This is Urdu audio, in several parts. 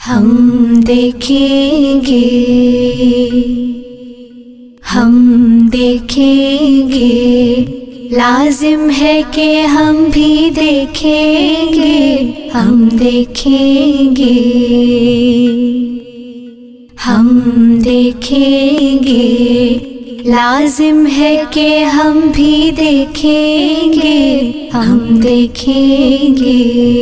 ہم دیکھیں گے لازم ہے کہ ہم بھی دیکھیں گے، ہم دیکھیں گے لازم ہے کہ ہم بھی دیکھیں گے، ہم دیکھیں گے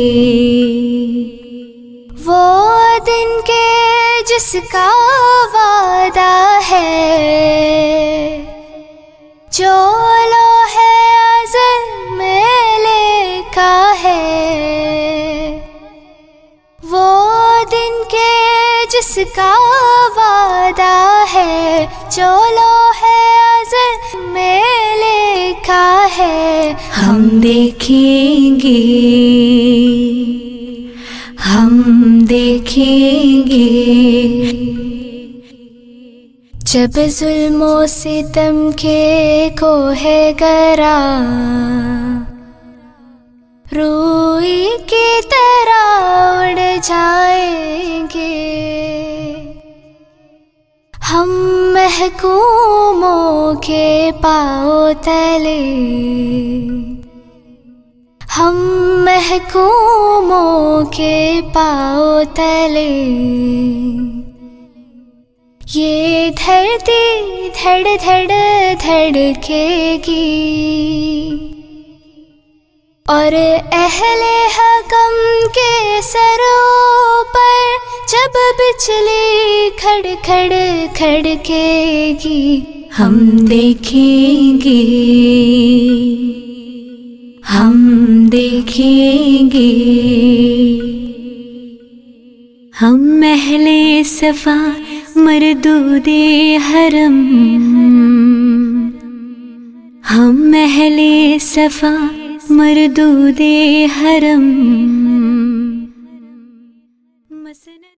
وہ دن کے جس کا وعدہ ہے، جو لوح ازل میں لکھا ہے، وہ دن کے جس کا وعدہ ہے، جو لوح ازل میں لکھا ہے، ہم دیکھیں گے جب ظلم و ستم کے کوہ گرا روئی کی طرح اڑ جائیں گے، ہم محکوموں کے پاؤں تلے، ہم محکوموں کے پاؤں تلے، یہ دھرتی دھڑ دھڑ دھڑکے گی اور اہل حکم کے سروں پر جب بجلی کھڑ کھڑ کھڑکے گی، ہم دیکھیں گے ہم اہل صفا مردود حرم، ہم اہل صفا مردود حرم